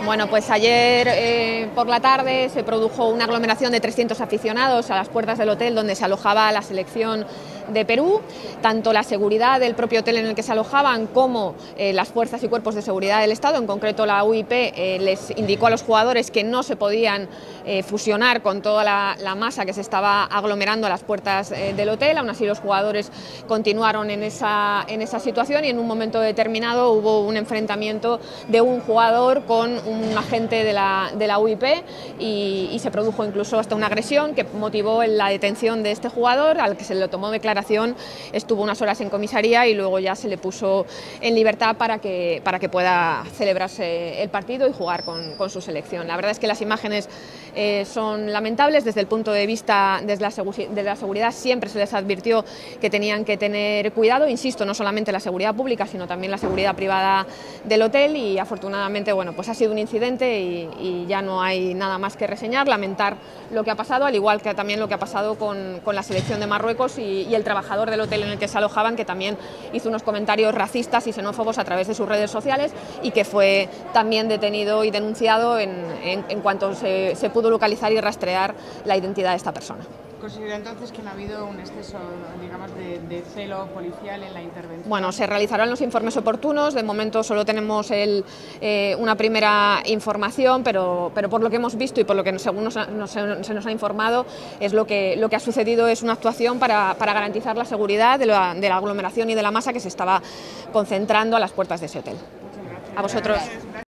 Bueno, pues ayer por la tarde se produjo una aglomeración de 300 aficionados a las puertas del hotel donde se alojaba la selección de Perú. Tanto la seguridad del propio hotel en el que se alojaban como las fuerzas y cuerpos de seguridad del Estado, en concreto la UIP, les indicó a los jugadores que no se podían fusionar con toda la masa que se estaba aglomerando a las puertas del hotel. Aún así los jugadores continuaron en esa situación y en un momento determinado hubo un enfrentamiento de un jugador con un agente de la UIP y se produjo incluso hasta una agresión que motivó la detención de este jugador, al que se le tomó declaración, estuvo unas horas en comisaría y luego ya se le puso en libertad para que pueda celebrarse el partido y jugar con su selección. La verdad es que las imágenes son lamentables desde el punto de vista de la seguridad. Siempre se les advirtió que tenían que tener cuidado, insisto, no solamente la seguridad pública sino también la seguridad privada del hotel, y afortunadamente bueno, pues ha sido un incidente y ya no hay nada más que reseñar, lamentar lo que ha pasado, al igual que también lo que ha pasado con la selección de Marruecos y el trabajador del hotel en el que se alojaban, que también hizo unos comentarios racistas y xenófobos a través de sus redes sociales y que fue también detenido y denunciado en cuanto se pudo localizar y rastrear la identidad de esta persona. ¿Considera entonces que no ha habido un exceso, digamos, de celo policial en la intervención? Bueno, se realizarán los informes oportunos. De momento solo tenemos una primera información, pero por lo que hemos visto y por lo que según se nos ha informado, es lo que ha sucedido es una actuación para garantizar la seguridad de la aglomeración y de la masa que se estaba concentrando a las puertas de ese hotel. Muchas gracias. A vosotros.